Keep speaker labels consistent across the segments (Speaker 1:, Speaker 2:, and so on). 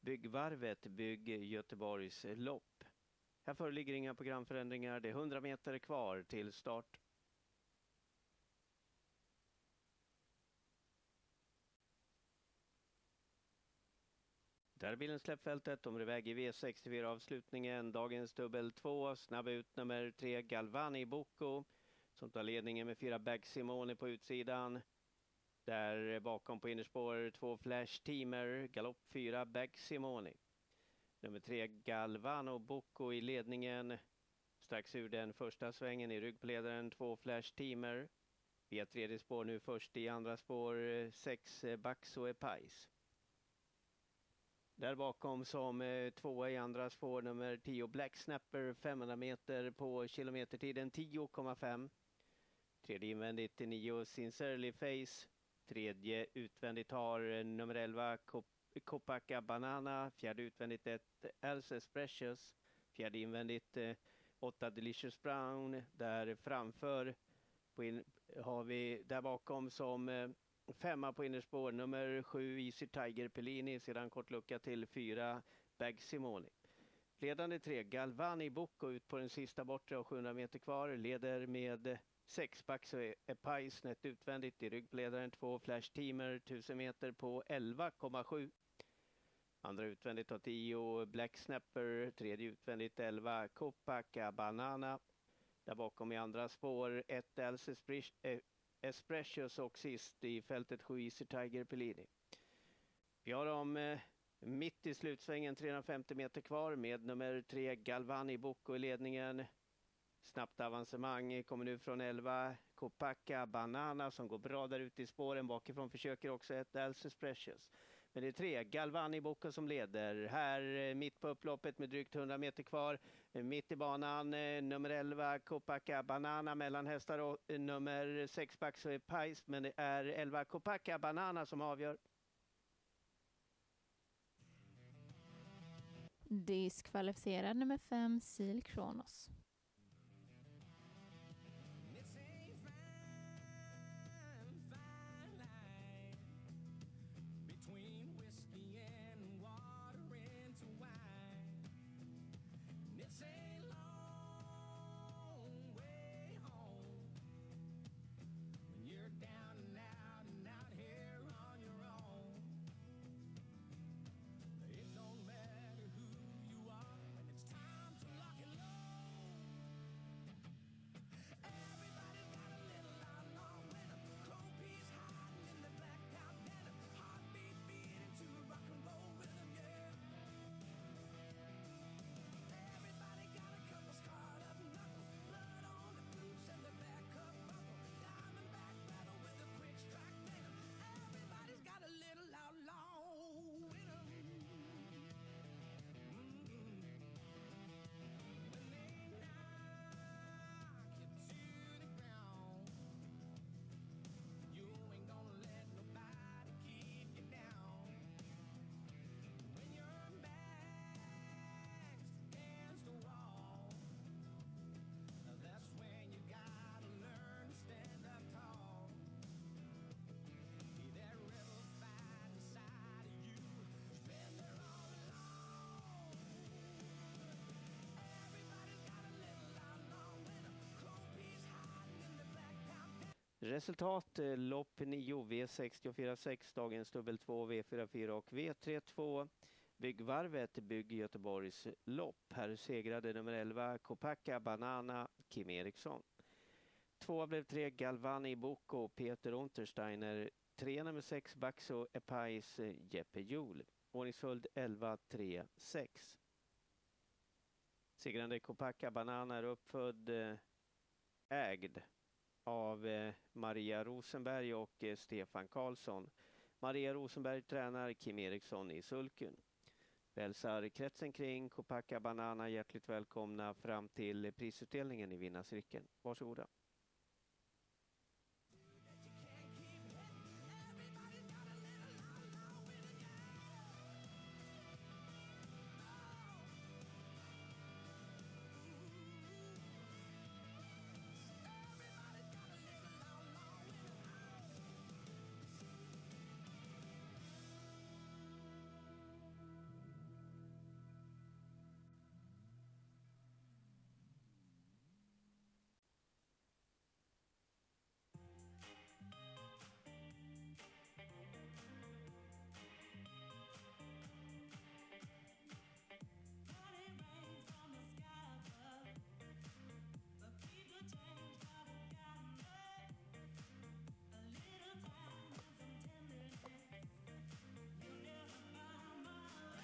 Speaker 1: Byggvarvet, bygg Göteborgs lopp. Här föreligger inga programförändringar. Det är 100 meter kvar till start. Där är bilen släppfältet. De är iväg i V64 avslutningen. Dagens dubbel 2. Snabb ut nummer 3 Galvani Bocco som tar ledningen med 4 Bag Simone på utsidan. Där bakom på innerspår 2 Flash Teamer, galopp 4 Bag Simone. Nummer 3 Galvano Bocco i ledningen. Strax ur den första svängen i rygg på ledaren 2 Flash Teamer. Via tredje spår nu först i andra spår 6 Baxo Epais. Där bakom som tvåa i andra spår nummer 10 Black Snapper 500 meter på kilometertiden 10,5. Tredje invändigt 9 Sincerely Face. Tredje utvändigt har nummer 11 Copaca Banana. Fjärde utvändigt 1 Alces Precious. Fjärde invändigt 8 Delicious Brown. Där framför har vi där bakom som femma på innerspår nummer 7 Easy Tiger Pellini. Sedan kort lucka till 4 Bag Simone. Ledande 3 Galvani Bocco ut på den sista bortre och 700 meter kvar. Leder med 6 Baxo Epais nätt utvändigt i ryggledaren 2 Flash Teamer 1000 meter på 11,7. Andra utvändigt har 10 Black Snapper, tredje utvändigt 11 Copaca Banana. Där bakom i andra spår 1 Alces Precious och sist i fältet 7 Easy Tiger Pellini. Vi har dem mitt i slutsvängen 350 meter kvar med nummer 3 Galvani Bocco i ledningen. Snabbt avancemang kommer nu från 11 Copaca Banana som går bra där ute i spåren. Bakifrån försöker också ett Alces Precious. Men det är 3 Galvani Bocco som leder. Här mitt på upploppet med drygt 100 meter kvar. Mitt i banan nummer 11 Copaca Banana mellan hästar och nummer 6 Baxo Epais. Men det är 11 Copaca Banana som avgör.
Speaker 2: Diskvalificerad nummer 5 Sil Kronos.
Speaker 3: It's a long way home when you're down and out here on your own. It don't matter who you are when it's time to lock and load. Everybody's got a little outlaw when a cold piece hiding in the blackout denim, heartbeat beating to a rock and roll rhythm, yeah. Scarred up knuckles, blood on the boots and the back cup buckle, diamondback battle with a quick strike venom. Everybody's got a little outlaw in 'em. When they knock you to the ground, you ain't gonna let nobody keep you down. When your back's against the wall, that's when you gotta learn to stand up tall. Be that rebel fight inside of you. Been there all along. Everybody's got a little outlaw when a cold piece hiding in the blackout.
Speaker 1: Resultat lopp 9 V64 6 dagens dubbel 2 V44 och V32. Byggvarvet, bygg Göteborgs lopp. Här segrade nummer 11 Copaca Banana Kim Eriksson. 2 blev 3 Galvani Bocco Peter Untersteiner. 3 nummer 6 Baxo Epais Jeppe Hjul. Ordningsföljd 11-3-6. Segrande Copaca Banana är uppfödd ägd av Maria Rosenberg och Stefan Karlsson. Maria Rosenberg tränar Kim Eriksson i sulken. Hälsar kretsen kring Copaca Banana hjärtligt välkomna fram till prisutdelningen i vinnarcirkeln. Varsågoda.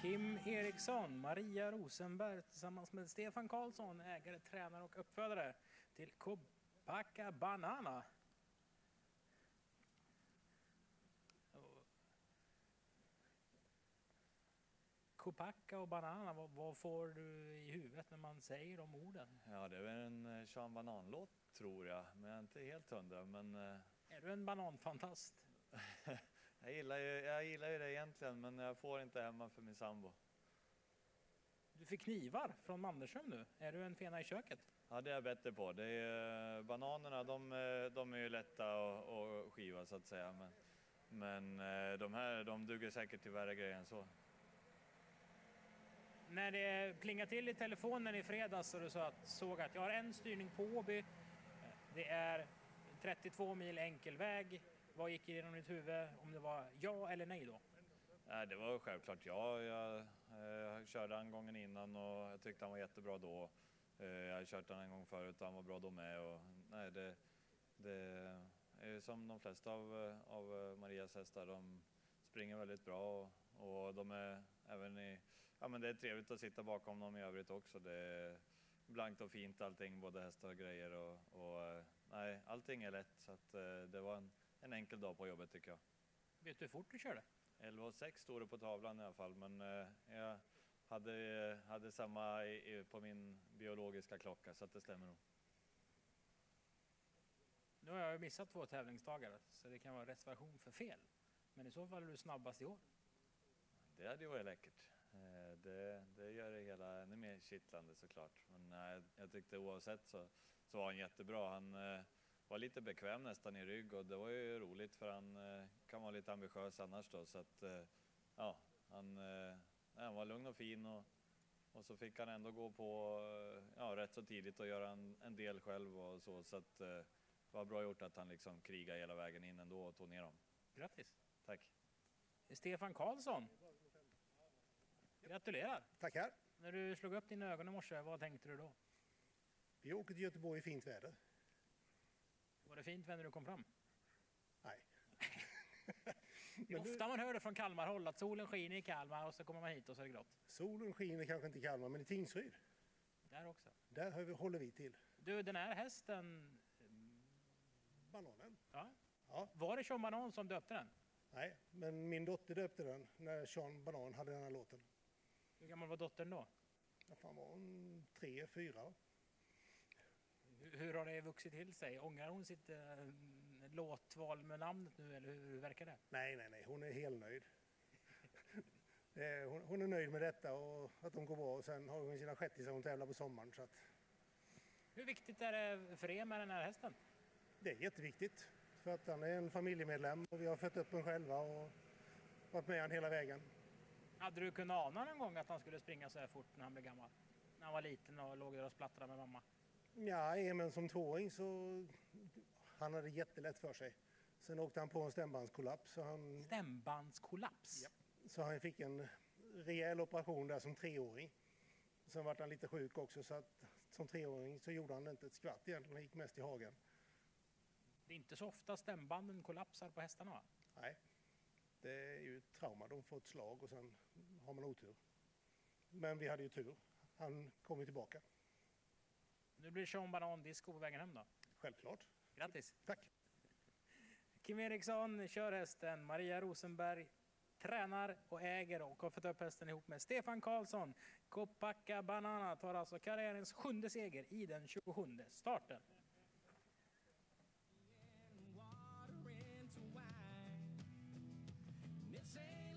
Speaker 4: Kim Eriksson, Maria Rosenberg tillsammans med Stefan Karlsson, ägare, tränare och uppfödare till Kopaka Banana. Kopaka och Banana, vad får du i huvudet när man säger de orden?
Speaker 5: Ja, det är väl en Sean Banan-låt tror jag, men jag är inte helt hundra. Men
Speaker 4: Är du en bananfantast?
Speaker 5: jag gillar ju det egentligen, men jag får inte hemma för min sambo.
Speaker 4: Du fick knivar från Mannerström nu. Är du en fena i köket?
Speaker 5: Ja, det är jag bättre på. Det är, bananerna, de är ju lätta att skiva så att säga. Men de här, de duger säkert till värre grejer än så.
Speaker 4: När det plingade till i telefonen i fredags och du såg att jag har en styrning på Åby. Det är 32 mil enkel väg. Vad gick genom ditt huvud? Om det var ja eller nej då?
Speaker 5: Nej, det var självklart ja. Jag körde han gången innan och jag tyckte han var jättebra då. Jag har kört han en gång förut och han var bra då med. Och, nej, det är som de flesta av Marias hästar. De springer väldigt bra och de är även i... Ja, men det är trevligt att sitta bakom dem i övrigt också. Det är blankt och fint allting, både hästar och grejer. Och nej, allting är lätt. Så att, det var en enkel dag på jobbet tycker jag.
Speaker 4: Vet du hur fort du körde?
Speaker 5: 11,6 stod det på tavlan i alla fall. Men jag hade samma på min biologiska klocka, så att det stämmer nog.
Speaker 4: Nu har jag missat 2 tävlingsdagar, så det kan vara reservation för fel. Men i så fall är du snabbast i år.
Speaker 5: Det hade ju varit läckert. Det gör det hela ännu mer kittlande såklart. Men jag tyckte oavsett så var han jättebra. Han var lite bekväm nästan i rygg och det var ju roligt för han kan vara lite ambitiös annars då. Så att ja, han var lugn och fin och så fick han ändå gå på rätt så tidigt och göra en del själv och så att det var bra gjort att han liksom krigade hela vägen in ändå och tog ner dem.
Speaker 4: Grattis!
Speaker 5: Tack!
Speaker 4: Stefan Karlsson. Gratulerar!
Speaker 6: Tackar.
Speaker 4: När du slog upp dina ögon i morse, vad tänkte du då?
Speaker 6: Vi åker till Göteborg i fint väder.
Speaker 4: Var det fint när du kom fram?
Speaker 6: Nej.
Speaker 4: Det är ofta man hör det från Kalmarhåll att solen skiner i Kalmar och så kommer man hit och så är det grått.
Speaker 6: Solen skiner kanske inte i Kalmar, men i Tingsryd.
Speaker 4: Där också.
Speaker 6: Där håller vi till.
Speaker 4: Du, den här hästen...
Speaker 6: Bananen.
Speaker 4: Ja.
Speaker 6: Ja.
Speaker 4: Var det Sean Banan som döpte den?
Speaker 6: Nej, men min dotter döpte den när Sean Banan hade den här låten.
Speaker 4: Hur gammal var dottern då?
Speaker 6: Ja, fan var hon 3, 4.
Speaker 4: Hur har det vuxit till sig? Ångrar hon sitt låtval med namnet nu eller hur verkar det?
Speaker 6: Nej, hon är helt nöjd. Hon är nöjd med detta och att de går bra. Och sen har hon sina shettisar hon tävlar på sommaren. Så att
Speaker 4: Hur viktigt är det för er med den här hästen?
Speaker 6: det är jätteviktigt. För att han är en familjemedlem och vi har fött upp den själva och varit med han hela vägen.
Speaker 4: Hade du kunnat ana någon gång att han skulle springa så här fort när han blev gammal? När han var liten och låg där och splattrade med mamma?
Speaker 6: Ja, men som 2-åring så han hade jättelätt för sig. Sen åkte han på en stämbandskollaps.
Speaker 4: Stämbandskollaps?
Speaker 6: Ja, så han fick en rejäl operation där som 3-åring. Sen var han lite sjuk också så att som 3-åring så gjorde han inte ett skvatt egentligen. Han gick mest i hagen.
Speaker 4: Det är inte så ofta stämbanden kollapsar på hästarna, va?
Speaker 6: Nej, det är ju ett trauma. De får ett slag och sen har man otur. Men vi hade ju tur. Han kom ju tillbaka.
Speaker 4: Nu blir Sean Banan disco på vägen hem då.
Speaker 6: Självklart.
Speaker 4: Grattis!
Speaker 6: Tack.
Speaker 4: Kim Eriksson kör hästen. Maria Rosenberg tränar och äger och har fått upp hästen ihop med Stefan Karlsson. Kopaka Banana tar alltså karriärens 7:e seger i den 27:e starten.
Speaker 3: Water into wine. It's a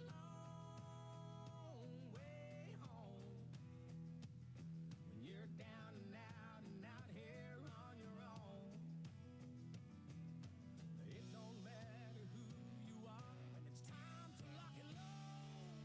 Speaker 3: long way home when you're down and out here on your own. It don't matter who you are when it's time to lock and load.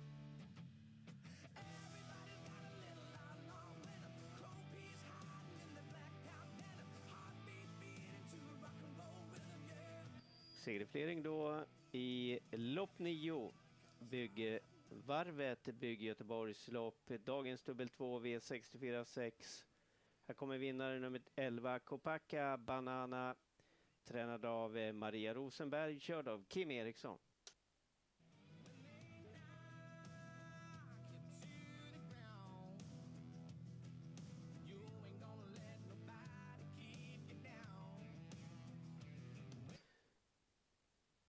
Speaker 3: Everybody's got a little outlaw rhythm. Chrome piece hiding in the blackout denim. Heartbeat beating to a rock and roll rhythm, yeah.
Speaker 1: Segerflering då i lopp 9. Varvet bygger Göteborgs lopp. Dagens dubbel 2 V64-6. Här kommer vinnare nummer 11 Kopaka Banana. Tränad av Maria Rosenberg, körd av Kim Eriksson.